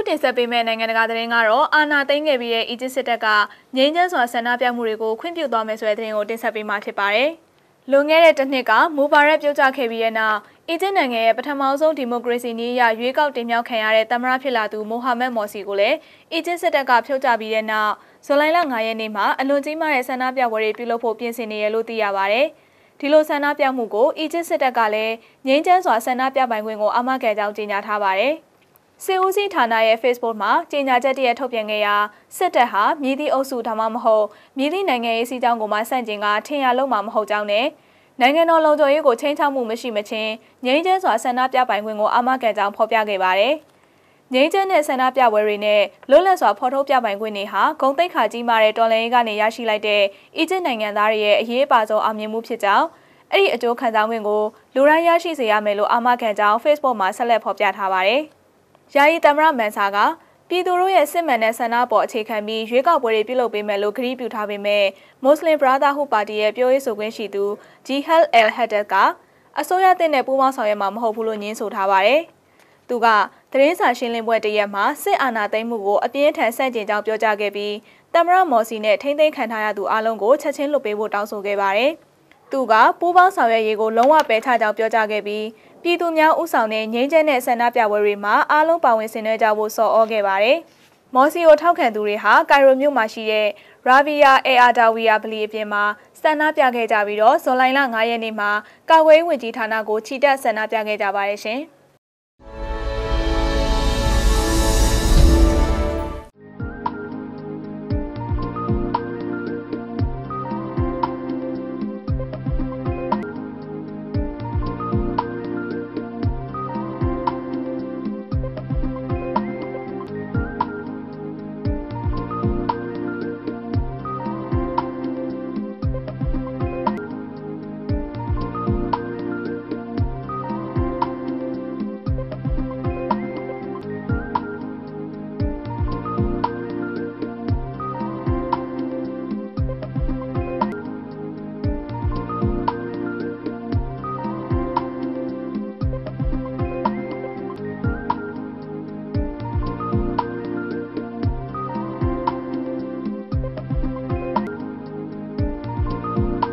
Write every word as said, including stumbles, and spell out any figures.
တင်ဆက်ပေးမဲ့နိုင်ငံတကာသတင်းကတော့အာဏာသိမ်းခဲ့ပြီးတဲ့ Egypt စစ်တပ်ကငြိမ်းချမ်းစွာဆန္ဒပြမှုတွေကိုခွင့်ပြုသွားမယ်ဆိုတဲ့သတင်းကိုတင်ဆက်ပေးမှာဖြစ်ပါတယ်။လွန်ခဲ့တဲ့တစ်နှစ်ကမူဘာရက်ပြုတ်ကျခဲ့ပြီးတဲ့နောက် Egypt နိုင်ငံရဲ့ပထမဆုံးဒီမိုကရေစီနည်းအရရွေးကောက်တင်မြှောက်ခံရတဲ့သမ္မတဖြစ်လာသူမိုဟာမက်မော်စီကိုလည်း Egypt စစ်တပ်ကဖြုတ်ချပြီးတဲ့နောက်ဇူလိုင်လ၅ရက်နေ့မှာအလွန်ကြီးမားတဲ့ဆန္ဒပြပွဲတွေပြုလုပ်ဖို့ပြင်ဆင်နေရလို့သိရပါတယ်။ဒီလိုဆန္ဒပြမှုကို Egypt စစ်တပ်ကလည်းငြိမ်းချမ်းစွာဆန္ဒပြပိုင်ခွင့်ကိုအာမခံကြောင်းကြေညာထားပါတယ်။စစ်ဦးစီးဌာနရဲ့ Facebook မှာကြေညာချက်တည်းထုတ်ပြန်ခဲ့ရာစစ်တပ်ဟာမြည်သည့်အုပ်စုဒါမှမဟုတ်မြည်သည့်နိုင်ငံရေးစီးကြောင်းကိုမှဆန့်ကျင်ကထင်ရလုံးမှာမဟုတ်ကြောင်းနဲ့နိုင်ငံတော်လုံခြုံရေးကိုချိန်ချောက်မှုမရှိမချင်းငြိမ်းချမ်းစွာဆန္ဒပြပိုင်ခွင့်ကိုအာမခံကြောင်းဖော်ပြခဲ့ပါတယ်။ငြိမ်းချမ်းတဲ့ဆန္ဒပြပွဲတွေနဲ့လွတ်လပ်စွာဖော်ထုတ်ပြပိုင်ခွင့်တွေဟာဂုဏ်သိက္ခာကြီးမားတဲ့တော်လှန်ရေးကနေရရှိလိုက်တဲ့အီဂျစ်နိုင်ငံသားတွေရဲ့အရေးအပါဆုံးအောင်မြင်မှုဖြစ်ကြောင်းအဲ့ဒီအကျိုးခံစားခွင့်ကိုလူတိုင်းရရှိစေရမယ်လို့အာမခံကြောင်း Facebook မှာဆက်လက်ဖော်ပြထားပါတယ်။ယာယီသမ္မတမန်ဆာကပြည်သူတို့ရဲ့စစ်မှန်တဲ့ဆန္ဒပေါ်အခြေခံပြီးရွေးကောက်ပွဲတွေပြုလုပ်ပေးမယ်လို့ကတိပြုထားပေမဲ့မွတ်စလင်ဘရာသာဟူပါတီရဲ့ပြောရေးဆိုခွင့်ရှိသူဂျီဟယ်အယ်ဟက်ဒတ်ကအစိုးရတင်တဲ့ပူးပေါင်းဆောင်ရွက်မှာမဟုတ်ဘူးလို့ညင်းဆိုထားပါတယ်။သူကသတင်းစာရှင်းလင်းပွဲတရက်မှာစစ်အာဏာသိမ်းမှုကိုအပြင်းထန်ဆန့်ကျင်ကြောင်းပြောကြားခဲ့ပြီးသမ္မတမော်စီနဲ့ထိန်းသိမ်းခံထားရသူအလုံးကိုချက်ချင်းလွှတ်ပေးဖို့တောင်းဆိုခဲ့ပါတယ်။သူကပူးပေါင်းဆောင်ရွက်ရေးကိုလုံးဝပယ်ချကြောင်းပြောကြားခဲ့ပြီးပြည်သူများဥဆောင်တဲ့ငြိမ်းချမ်းတဲ့ဆန္ဒပြပွဲတွေမှာအားလုံးပါဝင်ဆင်နွှဲကြဖို့ဆော်ဩခဲ့ပါတယ်။မော်စီကိုထောက်ခံသူတွေဟာကိုင်ရိုမြို့မှာရှိတဲ့ရာဗီယာအေအာဒါဝီယာဗလီအပြင်မှာဆန္ဒပြခဲ့ကြပြီးတော့ဇွန်လ၅ရက်နေ့မှာကာကွယ်ရေးဝန်ကြီးဌာနကိုချီတက်ဆန္ဒပြခဲ့ကြပါတယ်ရှင်။